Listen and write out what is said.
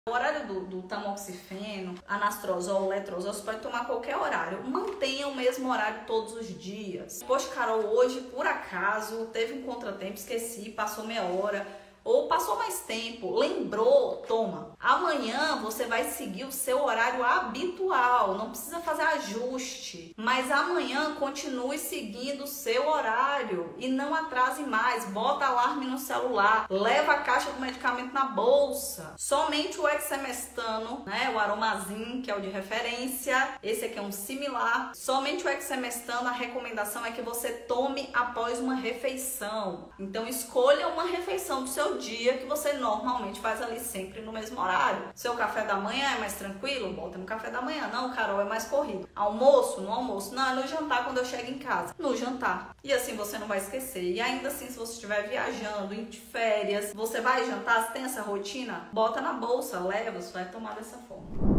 O horário do tamoxifeno, anastrozol, letrozol, você pode tomar qualquer horário. Mantenha o mesmo horário todos os dias. Poxa, Carol, hoje, por acaso, teve um contratempo, esqueci, passou meia hora. Ou passou mais tempo, lembrou, toma. Amanhã você vai seguir o seu horário habitual, não precisa fazer ajuste. Mas amanhã continue seguindo o seu horário e não atrase mais. Bota alarme no celular, leva a caixa do medicamento na bolsa. Somente o exemestano, né, o Aromazin, que é o de referência, esse aqui é um similar. Somente o exemestano, a recomendação é que você tome após uma refeição. Então escolha uma refeição do seu dia que você normalmente faz ali sempre no mesmo horário. Seu café da manhã é mais tranquilo? Bota no café da manhã. Não, Carol, é mais corrido. Almoço? No almoço. Não, é no jantar quando eu chego em casa. No jantar. E assim você não vai esquecer. E ainda assim, se você estiver viajando, em férias, você vai jantar, você tem essa rotina? Bota na bolsa, leva, você vai tomar dessa forma.